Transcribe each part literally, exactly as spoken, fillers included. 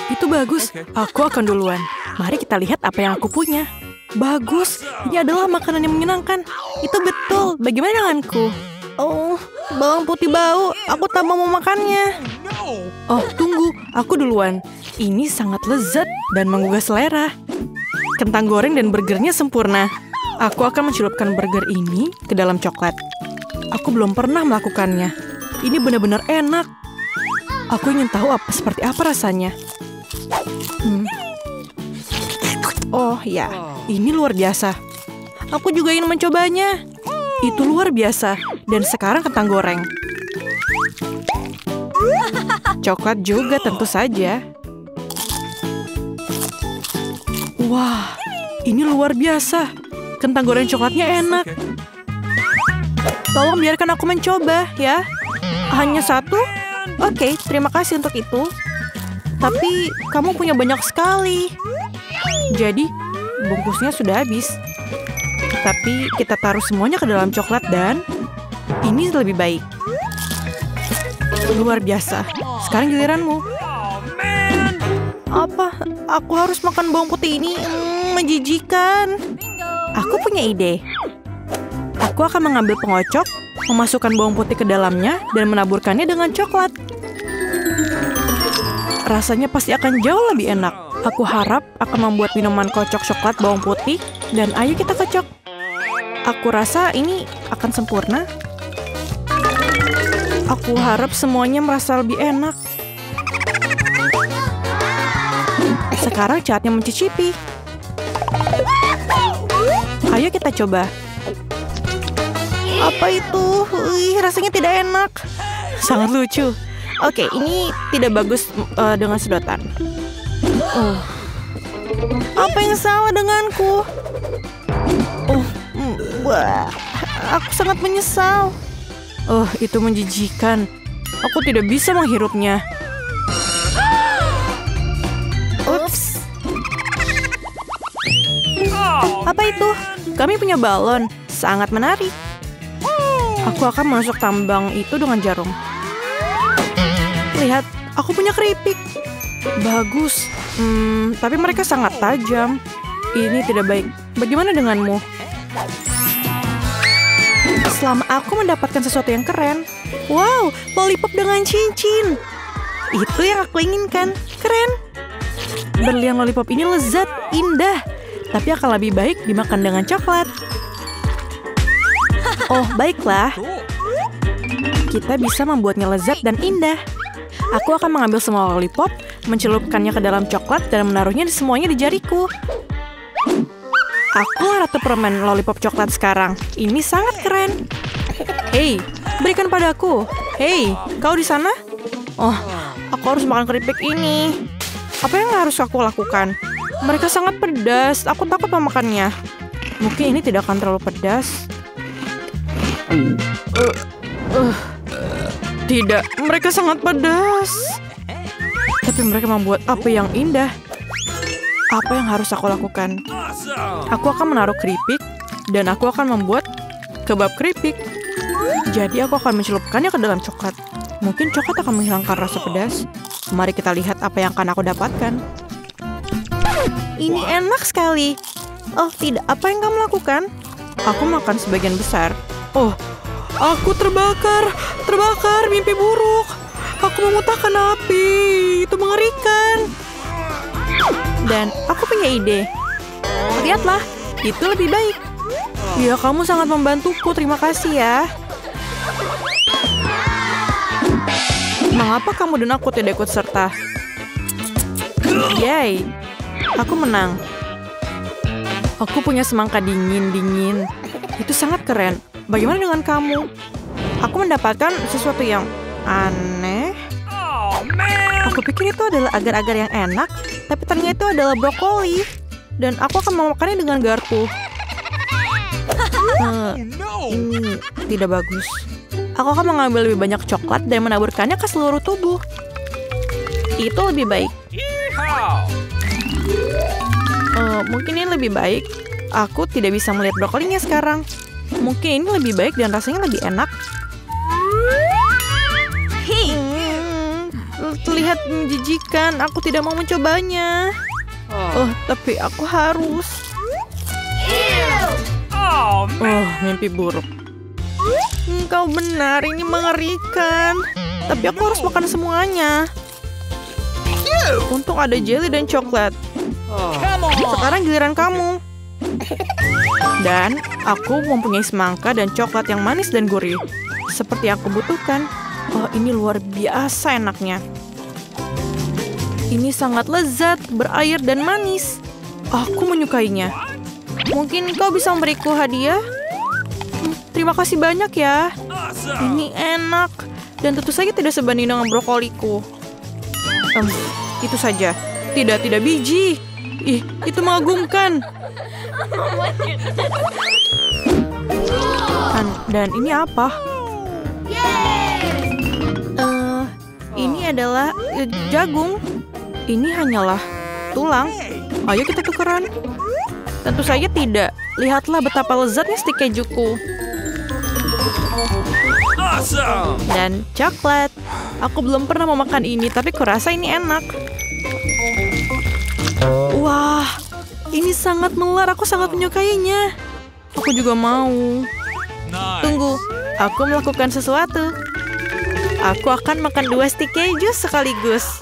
itu bagus. Aku akan duluan. Mari kita lihat apa yang aku punya. Bagus, ini adalah makanan yang menyenangkan. Itu betul. Bagaimana denganku? Oh, bawang putih bau. Aku tak mau memakannya. Oh, tunggu. Aku duluan. Ini sangat lezat dan menggugah selera. Kentang goreng dan burgernya sempurna. Aku akan mencelupkan burger ini ke dalam coklat. Aku belum pernah melakukannya. Ini benar-benar enak. Aku ingin tahu apa seperti apa rasanya. Hmm. Oh ya, ini luar biasa. Aku juga ingin mencobanya. Itu luar biasa. Dan sekarang kentang goreng. Coklat juga tentu saja. Wah, ini luar biasa. Kentang goreng coklatnya enak. Tolong biarkan aku mencoba, ya. Hanya satu? Oke, terima kasih untuk itu. Tapi kamu punya banyak sekali. Jadi, bungkusnya sudah habis. Tapi kita taruh semuanya ke dalam coklat dan ini lebih baik. Luar biasa. Sekarang giliranmu. Apa? Aku harus makan bawang putih ini? Hmm, menjijikan. Aku punya ide. Aku akan mengambil pengocok, memasukkan bawang putih ke dalamnya, dan menaburkannya dengan coklat. Rasanya pasti akan jauh lebih enak. Aku harap akan membuat minuman kocok coklat bawang putih, dan ayo kita kocok. Aku rasa ini akan sempurna. Aku harap semuanya merasa lebih enak. Sekarang saatnya mencicipi. Ayo kita coba. Apa itu? Wih, rasanya tidak enak. Sangat lucu. Oke, ini tidak bagus uh, dengan sedotan. Oh. Apa yang salah denganku? Oh, mm, wah. Aku sangat menyesal. Oh, itu menjijikan. Aku tidak bisa menghirupnya. Ups. Apa itu? Kami punya balon. Sangat menarik. Aku akan masuk tambang itu dengan jarum. Lihat, aku punya keripik. Bagus. Hmm, tapi mereka sangat tajam. Ini tidak baik. Bagaimana denganmu? Selama aku mendapatkan sesuatu yang keren. Wow, lollipop dengan cincin. Itu yang aku inginkan. Keren. Berlian lollipop ini lezat, indah. Tapi akan lebih baik dimakan dengan coklat. Oh, baiklah. Kita bisa membuatnya lezat dan indah. Aku akan mengambil semua lollipop, mencelupkannya ke dalam coklat, dan menaruhnya di semuanya di jariku. Aku ratu permen lollipop coklat sekarang. Ini sangat keren. Hei, berikan padaku. Hei, kau di sana? Oh, aku harus makan keripik ini. Apa yang harus aku lakukan? Mereka sangat pedas. Aku takut memakannya. Mungkin ini tidak akan terlalu pedas. Uh, uh. Tidak, mereka sangat pedas. Tapi mereka membuat apa yang indah. Apa yang harus aku lakukan? Aku akan menaruh keripik, dan aku akan membuat kebab keripik. Jadi aku akan mencelupkannya ke dalam coklat. Mungkin coklat akan menghilangkan rasa pedas. Mari kita lihat apa yang akan aku dapatkan. Ini enak sekali. Oh tidak, apa yang kamu lakukan? Aku makan sebagian besar. Oh, aku terbakar, terbakar, mimpi buruk. Aku memuntahkan api, itu mengerikan. Dan aku punya ide. Lihatlah, itu lebih baik. Ya, kamu sangat membantuku, terima kasih ya. Mengapa kamu dan aku tidak ikut serta? Yay, aku menang. Aku punya semangka dingin-dingin. Itu sangat keren. Bagaimana dengan kamu? Aku mendapatkan sesuatu yang aneh. Aku pikir itu adalah agar-agar yang enak, tapi ternyata itu adalah brokoli. Dan aku akan memakannya dengan garpu. Uh, ini tidak bagus. Aku akan mengambil lebih banyak coklat dan menaburkannya ke seluruh tubuh. Itu lebih baik. Uh, mungkin ini lebih baik. Aku tidak bisa melihat brokolinya sekarang. Mungkin ini lebih baik dan rasanya lebih enak. Hmm, terlihat menjijikan. Aku tidak mau mencobanya. Oh, tapi aku harus. Oh, mimpi buruk. Engkau benar, ini mengerikan. Tapi aku harus makan semuanya. Untung ada jelly dan coklat. Sekarang giliran kamu. Dan aku mempunyai semangka dan coklat yang manis dan gurih. Seperti yang aku butuhkan. Oh, ini luar biasa enaknya. Ini sangat lezat, berair dan manis. Aku menyukainya. Mungkin kau bisa memberiku hadiah? Hmm, terima kasih banyak ya. Ini enak. Dan tentu saja tidak sebanding dengan brokoliku. Hmm, itu saja. Tidak, tidak biji. Ih, itu mengagumkan. Dan, dan ini apa? Uh, ini adalah uh, jagung. Ini hanyalah tulang. Ayo kita tukeran. Tentu saja tidak. Lihatlah betapa lezatnya stik kejuku. Dan coklat. Aku belum pernah memakan ini, tapi kurasa ini enak. Wah, ini sangat melar. Aku sangat menyukainya. Aku juga mau. Tunggu, aku melakukan sesuatu. Aku akan makan dua stik keju sekaligus.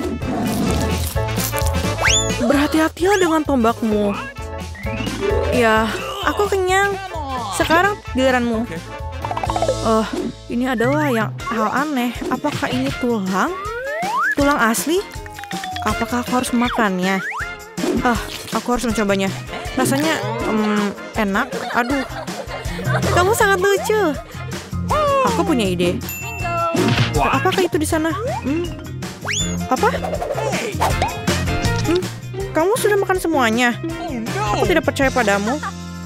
Berhati-hatilah dengan tombakmu. Ya, aku kenyang. Sekarang giliranmu. Oh, ini adalah yang hal aneh. Apakah ini tulang? Tulang asli? Apakah aku harus memakannya? Ah, aku harus mencobanya. Rasanya um, enak. Aduh, kamu sangat lucu. Aku punya ide. Apakah itu di sana? Hmm. Apa? Hmm. Kamu sudah makan semuanya? Aku tidak percaya padamu.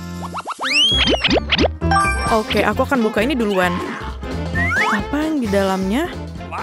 Oke, aku akan buka ini duluan. Apa yang di dalamnya?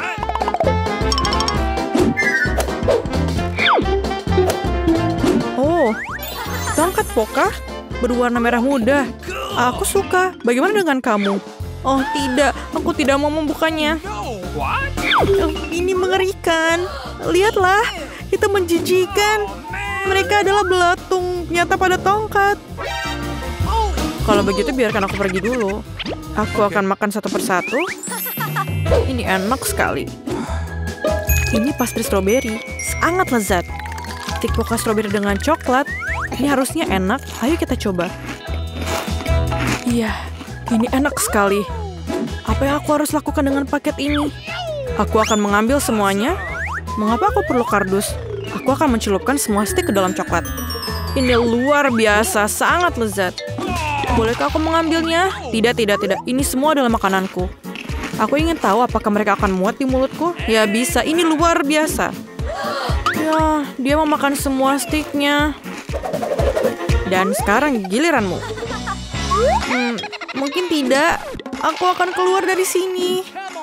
Oh, tongkat poka berwarna merah muda. Aku suka. Bagaimana dengan kamu? Oh, tidak. Aku tidak mau membukanya. Oh, ini mengerikan. Lihatlah, itu menjijikan. Mereka adalah belatung nyata pada tongkat. Kalau begitu biarkan aku pergi dulu. Aku akan makan satu persatu. Ini enak sekali. Ini pastry stroberi. Sangat lezat. Stik poka stroberi dengan coklat. Ini harusnya enak. Ayo kita coba. Iya, ini enak sekali. Apa yang aku harus lakukan dengan paket ini? Aku akan mengambil semuanya. Mengapa aku perlu kardus? Aku akan mencelupkan semua stik ke dalam coklat. Ini luar biasa, sangat lezat. Bolehkah aku mengambilnya? Tidak, tidak, tidak. Ini semua adalah makananku. Aku ingin tahu apakah mereka akan muat di mulutku. Ya bisa, ini luar biasa. Ya, dia memakan semua stiknya. Dan sekarang giliranmu. Hmm, mungkin tidak. Aku akan keluar dari sini.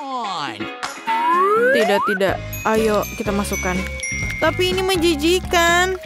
Tidak, tidak. Ayo kita masukkan. Tapi ini menjijikan.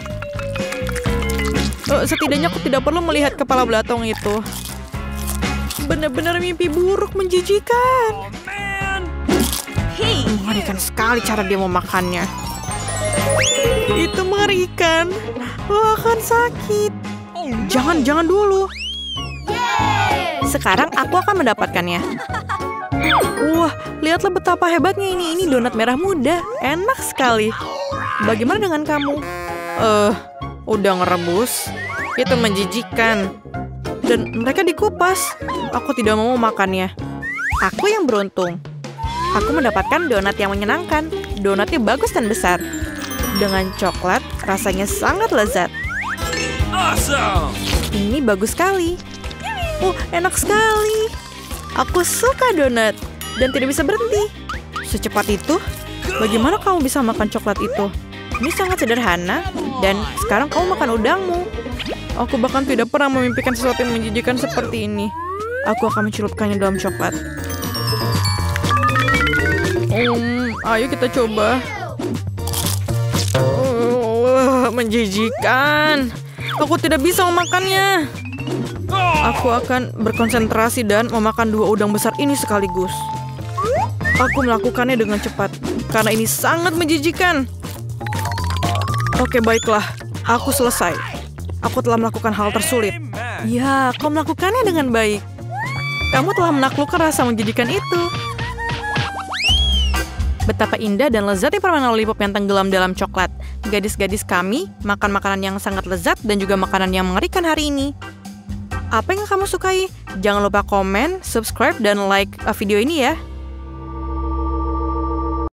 Oh, setidaknya aku tidak perlu melihat kepala belatung itu. Benar-benar mimpi buruk menjijikan. Mengerikan sekali cara dia memakannya. Itu mengerikan. Oh, akan sakit. Jangan, jangan dulu. Sekarang aku akan mendapatkannya. Wah, lihatlah betapa hebatnya ini. Ini donat merah muda. Enak sekali. Bagaimana dengan kamu? Eh, uh, udah ngerebus. Itu menjijikan. Dan mereka dikupas. Aku tidak mau makannya. Aku yang beruntung. Aku mendapatkan donat yang menyenangkan. Donatnya bagus dan besar. Dengan coklat, rasanya sangat lezat. Awesome. Ini bagus sekali. Oh, enak sekali. Aku suka donat. Dan tidak bisa berhenti. Secepat itu? Bagaimana kamu bisa makan coklat itu? Ini sangat sederhana. Dan sekarang kamu makan udangmu. Aku bahkan tidak pernah memimpikan sesuatu yang menjijikan seperti ini. Aku akan mencelupkannya dalam coklat. Um, ayo kita coba. Uh, menjijikan. Aku tidak bisa memakannya. Aku akan berkonsentrasi dan memakan dua udang besar ini sekaligus. Aku melakukannya dengan cepat. karena ini sangat menjijikan. Oke, baiklah. Aku selesai. Aku telah melakukan hal tersulit. Ya, kau melakukannya dengan baik. Kamu telah menaklukkan rasa menjijikan itu. Betapa indah dan lezatnya permen lollipop yang tenggelam dalam coklat. Gadis-gadis kami makan makanan yang sangat lezat dan juga makanan yang mengerikan hari ini. Apa yang kamu sukai? Jangan lupa komen, subscribe, dan like video ini ya.